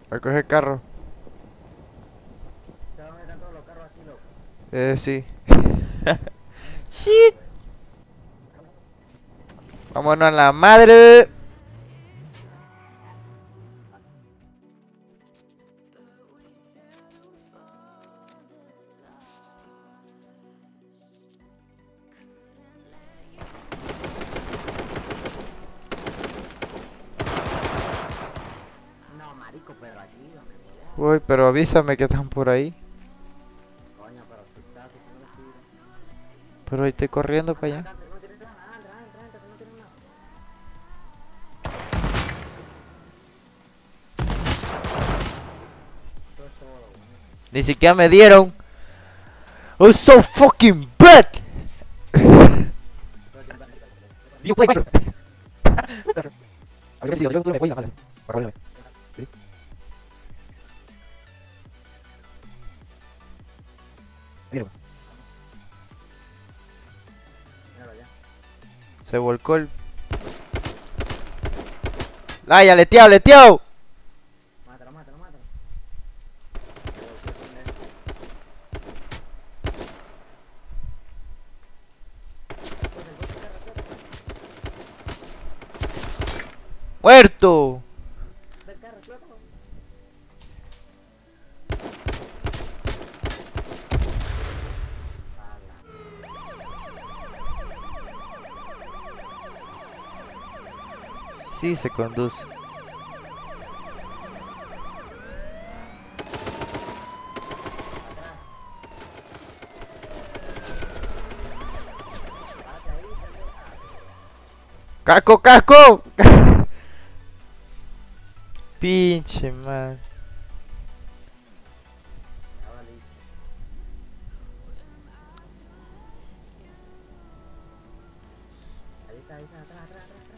Voy a coger carro. ¿Sabes dónde están todos los carros aquí, loco? Sí. Shit. Vámonos a la madre. No, marico, pero ayúdame, huevón. Uy, pero avísame que están por ahí. Coño, pero si está, si tú no lo tiras. Pero ahí estoy corriendo para Anda, allá. anda, que no tienes nada, entra, entra, entra, que no tienes nada. Eso es todo, weón. Ni siquiera me dieron. Oh, so fucking bad. Todo el tiempo en el carro. You play Minecraft. A ver si yo me voy a la madre. Sí. Mira, Míralo ya. se volcó el. ¡Ay, ya leteado, leteado! Mátalo, mátalo, mátalo. Se volvió el pendejo. Coge el coche, carro, ¡Muerto! del carro, explótalo. Ala. Sí, se conduce. Atrás. Párate ahí, pendejo. Ah, ¡Casco, casco! Pinche man. ya valiste. Ahí está, atrás, atrás, atrás.